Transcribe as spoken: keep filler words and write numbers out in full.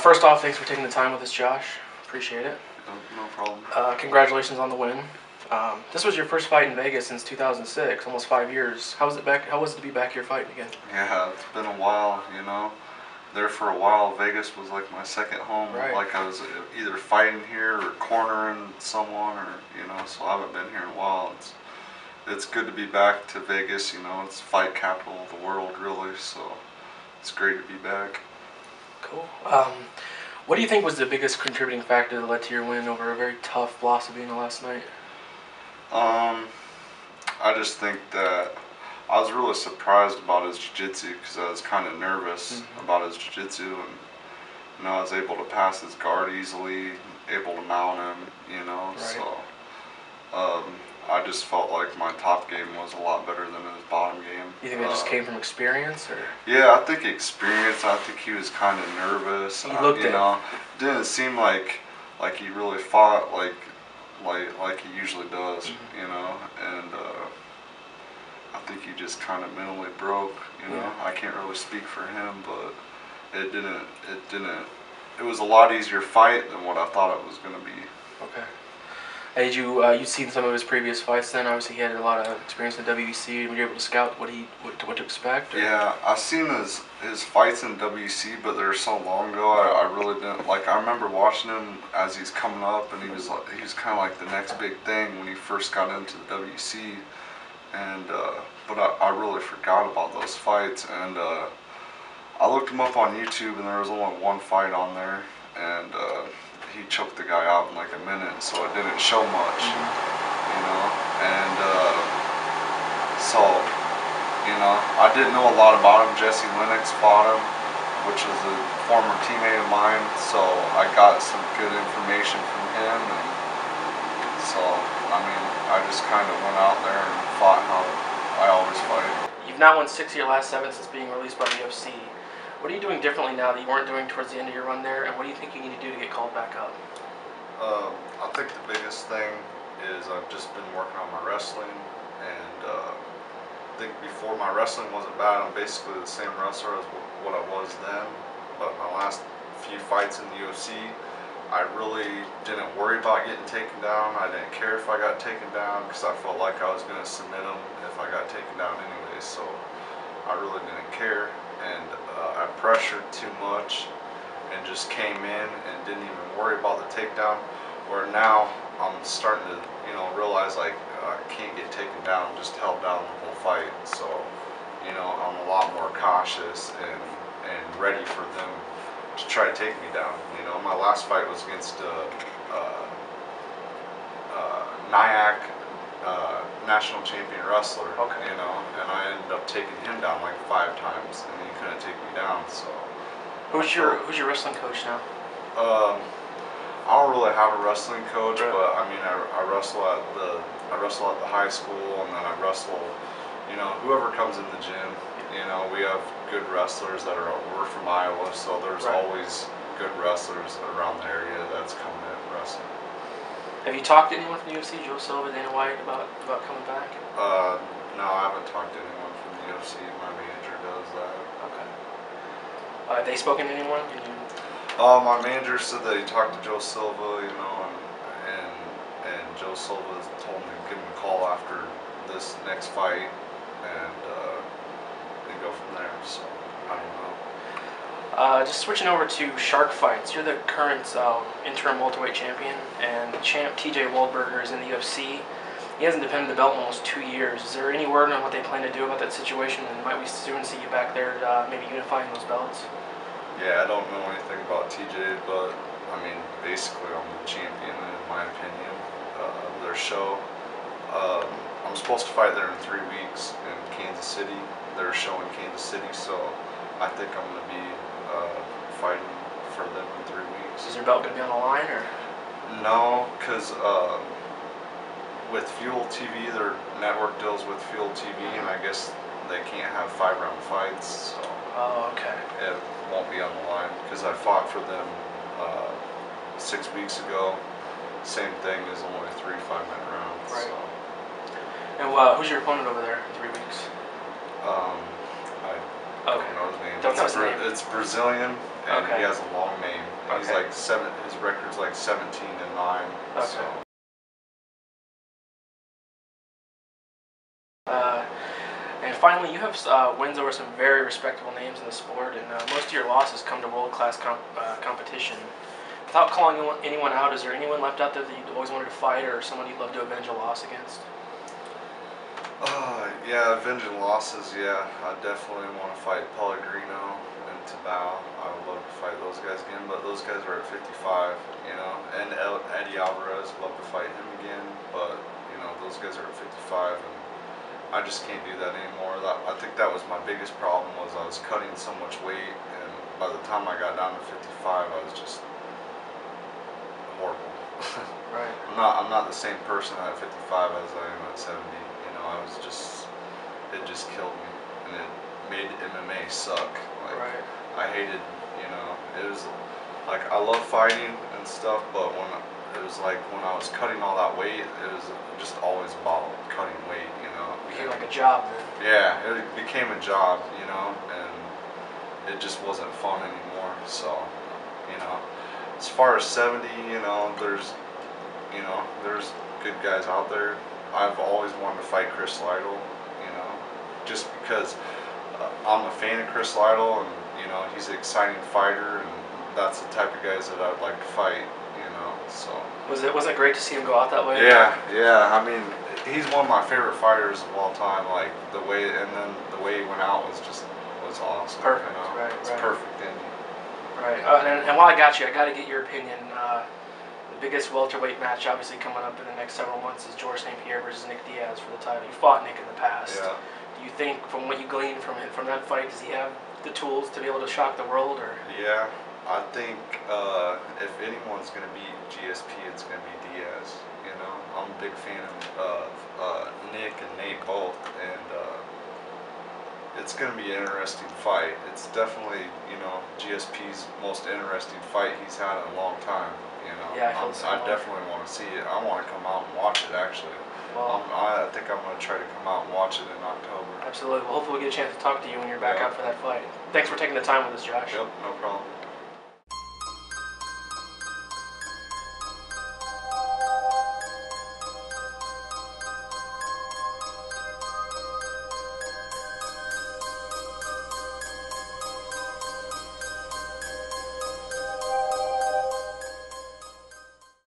first off, thanks for taking the time with us, Josh. Appreciate it. No, no problem. Uh, congratulations on the win. Um, this was your first fight in Vegas since two thousand six, almost five years. How was it back? How was it to be back here fighting again? Yeah, it's been a while, you know. There for a while, Vegas was like my second home. Right. Like I was either fighting here or cornering someone, or you know. So I haven't been here in a while. It's it's good to be back to Vegas. You know, it's fight capital of the world, really. So it's great to be back. Cool. Um, what do you think was the biggest contributing factor that led to your win over a very tough Blossomino last night? Um, I just think that I was really surprised about his jiu-jitsu because I was kind of nervous mm-hmm. about his jiu-jitsu, and you know I was able to pass his guard easily, able to mount him, you know. Right. So um, I just felt like my top game was a lot better than his bottom game. You think that uh, just came from experience, or? Yeah, I think experience. I think he was kind of nervous. He uh, looked you it. know, didn't seem like like he really fought like like like he usually does, mm-hmm. you know, and. Uh, I think he just kind of mentally broke, you know. Yeah. I can't really speak for him, but it didn't, it didn't, it was a lot easier fight than what I thought it was going to be. Okay. Did you, uh, you'd seen some of his previous fights then? Obviously he had a lot of experience in W B C. Were you able to scout what he, what to, what to expect? Or? Yeah, I've seen his, his fights in W B C, but they're so long ago, I, I really didn't, like, I remember watching him as he's coming up, and he was like, he was kind of like the next big thing when he first got into the W B C. And uh, but I, I really forgot about those fights, and uh, I looked him up on YouTube, and there was only one fight on there, and uh, he choked the guy out in like a minute, so it didn't show much, you know. And uh, so, you know, I didn't know a lot about him. Jesse Lennox fought him, which was a former teammate of mine, so I got some good information from him, and so I mean, I just kind of went out there and fought how I always fight. You've now won six of your last seven since being released by the U F C. What are you doing differently now that you weren't doing towards the end of your run there, and what do you think you need to do to get called back up? Um, I think the biggest thing is I've just been working on my wrestling, and uh, I think before my wrestling wasn't bad. I'm basically the same wrestler as what I was then, but my last few fights in the U F C, I really didn't worry about getting taken down. I didn't care if I got taken down because I felt like I was going to submit them if I got taken down anyway. So I really didn't care, and uh, I pressured too much and just came in and didn't even worry about the takedown. Where now I'm starting to, you know, realize like uh, I can't get taken down. Just held down the whole fight. So you know, I'm a lot more cautious and and ready for them to try to take me down. You know, my last fight was against a uh, uh, uh, Nyack uh, national champion wrestler. Okay. You know, and I ended up taking him down like five times, and he couldn't take me down. So. Who's your Who's your wrestling coach now? Um, I don't really have a wrestling coach, really? but I mean, I, I wrestle at the I wrestle at the high school, and then I wrestle. You know, whoever comes in the gym. You know, we have good wrestlers that are, we're from Iowa, so there's right. always good wrestlers around the area that's coming in wrestling. Have you talked to anyone from the U F C, Joe Silva, Dana White, about, about coming back? Uh, no, I haven't talked to anyone from the U F C. My manager does that. Okay. Uh, have they spoken to anyone? Can you... Uh, my manager said that he talked to Joe Silva, you know, and, and, and Joe Silva told me to give him a call after this next fight, and uh, go from there, so I don't know. Uh, just switching over to Shark Fights, you're the current uh, interim welterweight champion, and champ T J Waldberger is in the U F C. He hasn't defended the belt in almost two years. Is there any word on what they plan to do about that situation, and might we soon see you back there uh, maybe unifying those belts? Yeah, I don't know anything about T J, but I mean, basically I'm the champion in my opinion. Uh, their show. Um, I'm supposed to fight there in three weeks in Kansas City. They're showing Kansas City, so I think I'm going to be uh, fighting for them in three weeks. Is your belt going to be on the line, or? No, because uh, with Fuel T V, their network deals with Fuel T V, and I guess they can't have five-round fights, so oh, okay. It won't be on the line, because I fought for them uh, six weeks ago. Same thing as only three five-minute rounds. Right. So. And uh, who's your opponent over there in three weeks? Um, I Don't Okay. know his name. Don't it's, know his Bra- name. it's Brazilian, and Okay. he has a long name. And He's Okay. like seven. His record's like seventeen and nine. Okay. So. Uh, and finally, you have uh, wins over some very respectable names in the sport, and uh, most of your losses come to world-class comp uh, competition. Without calling anyone out, is there anyone left out there that you always wanted to fight, or someone you'd love to avenge a loss against? Uh, yeah, avenging losses. Yeah, I definitely want to fight Pellegrino and Tabao. I would love to fight those guys again, but those guys are at fifty-five, you know. And El- Eddie Alvarez, love to fight him again, but you know those guys are at fifty-five, and I just can't do that anymore. That, I think that was my biggest problem, was I was cutting so much weight, and by the time I got down to fifty-five, I was just horrible. Right. I'm not I'm not the same person at fifty-five as I am at seventy. You know, I was just it just killed me, and it made M M A suck. Like Right. I hated, you know, it was like I love fighting and stuff, but when it was like when I was cutting all that weight, it was just always about cutting weight. You know, Became like a job then. yeah, it became a job. You know, and it just wasn't fun anymore. So, you know, as far as seventy, you know, there's, you know, there's good guys out there. I've always wanted to fight Chris Lytle, you know, just because uh, I'm a fan of Chris Lytle, and you know, he's an exciting fighter, and that's the type of guys that I'd like to fight, you know. So. Was it was it great to see him go out that way? Yeah, yeah. I mean, he's one of my favorite fighters of all time. Like the way, and then the way he went out was just was awesome. Perfect. You know? Right. It's right. perfect ending. Right. Uh, and, and while I got you, I got to get your opinion. Uh, the biggest welterweight match, obviously coming up in the next several months, is George Saint Pierre versus Nick Diaz for the title. You fought Nick in the past. Yeah. Do you think, from what you gleaned from it, from that fight, does he have the tools to be able to shock the world? Or Yeah, I think uh, if anyone's going to beat G S P, it's going to be Diaz. You know, I'm a big fan of uh, Nick and Nate both, and uh, it's going to be an interesting fight. It's definitely, you know, G S P's most interesting fight he's had in a long time. You know, Yeah, I feel I'm- the same I way. definitely want to see it. I want to come out and watch it, actually. well, Um, I think I'm going to try to come out and watch it in October. absolutely. Well, hopefully we get a chance to talk to you when you're back Yeah. out for that fight. Thanks for taking the time with us, Josh. Yep, no problem.